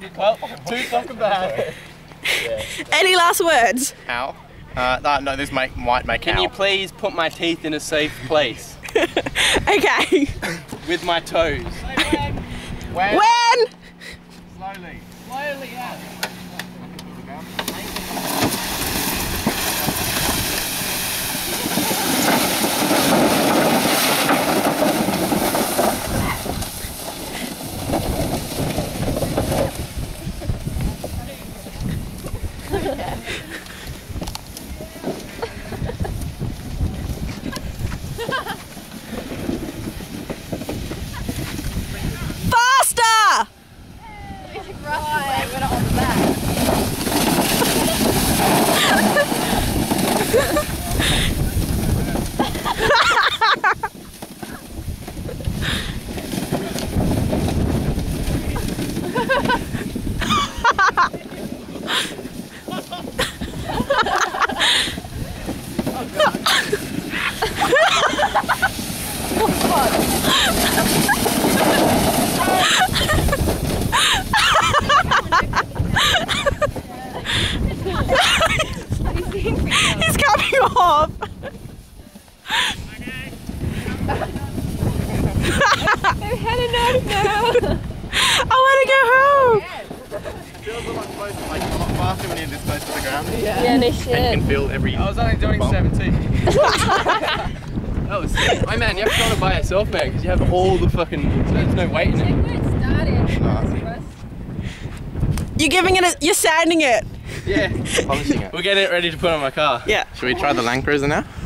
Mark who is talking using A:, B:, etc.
A: Well, too fucking bad.
B: Any last words?
C: Ow. No, this might make
A: Can
C: ow.
A: you please put my teeth in a safe place?
B: Okay.
A: With my toes.
B: When?
A: Slowly. Slowly out.
B: Faster! He's coming off.
D: I've had enough now.
B: I want to go home.
C: It feels a lot closer, like a lot faster when you're this close to the ground.
D: Yeah, no shit.
C: And you can feel every...
A: I was only doing
C: bump.
A: 17. That was sick. Hey man, you have to run it by yourself, man, because you have all the fucking... There's no weight in it.
B: You're giving it you're sanding it.
A: Yeah.
C: Polishing it.
A: We're getting it ready to put on my car.
B: Yeah.
C: Should we try the Land Cruiser now?